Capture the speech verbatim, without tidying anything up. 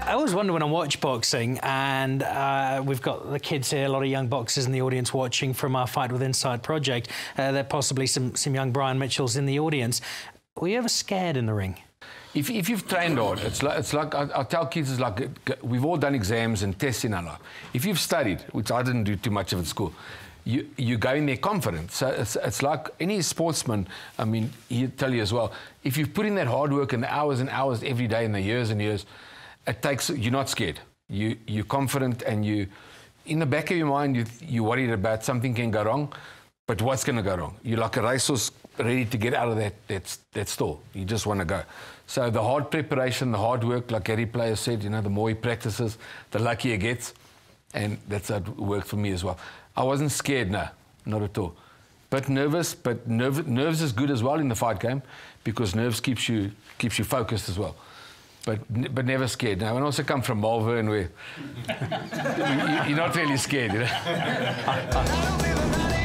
I always wonder when I watch boxing, and uh, we've got the kids here, a lot of young boxers in the audience watching from our Fight with Inside project. Uh, there are possibly some, some young Brian Mitchells in the audience. Were you ever scared in the ring? If, if you've trained hard, it's like, it's like I, I tell kids, it's like we've all done exams and tests in our life. If you've studied, which I didn't do too much of at school, you, you go in there confident. So it's, it's like any sportsman, I mean, he'll tell you as well, if you put in that hard work and the hours and hours every day and the years and years, it takes, you're not scared. You, you're confident, and you, in the back of your mind, you, you're worried about something can go wrong, but what's going to go wrong? You're like a racehorse ready to get out of that, that, that stall. You just want to go. So the hard preparation, the hard work, like Gary Player said, you know, the more he practices, the luckier he gets. And that's how it worked for me as well. I wasn't scared, no, not at all. But nervous, but nerve, nerves is good as well in the fight game, because nerves keeps you, keeps you focused as well. But, but never scared. Now, I also come from Malvern, where you, you're not really scared, you know.